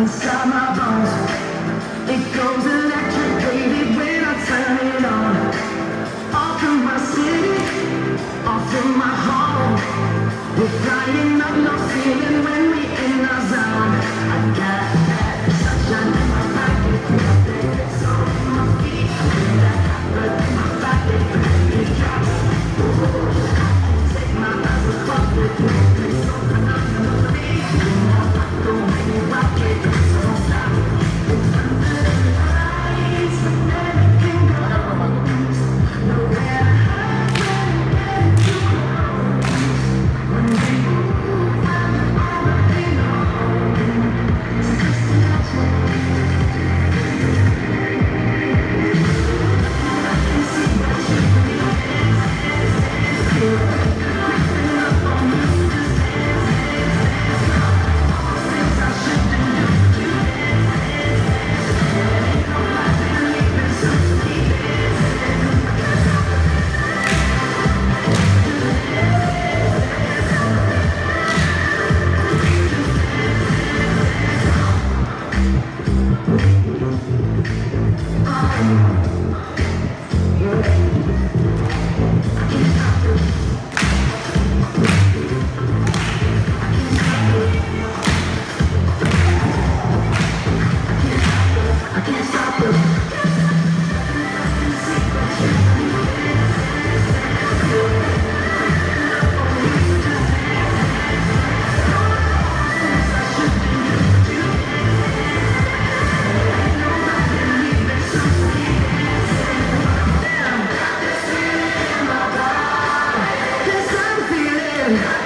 inside my bones. It goes electric, baby, when I turn it on. Off from my city, off from my home. We're flying up, no ceiling when we in our zone. I got that sunshine in my pocket, that soul in my feet, that hot blood in my body. It drops. I can't take my eyes off it. It's so phenomenally. The way you rock it, so don't stop. It's under the lights, everything goes. Nowhere to hide when you close. When we move, I'm already know. It's just a natural. I can see what you feel. Creeping up on me, just things I shouldn't do. Ain't nobody leaving, so keep I can't stop this. Yes, I'm feeling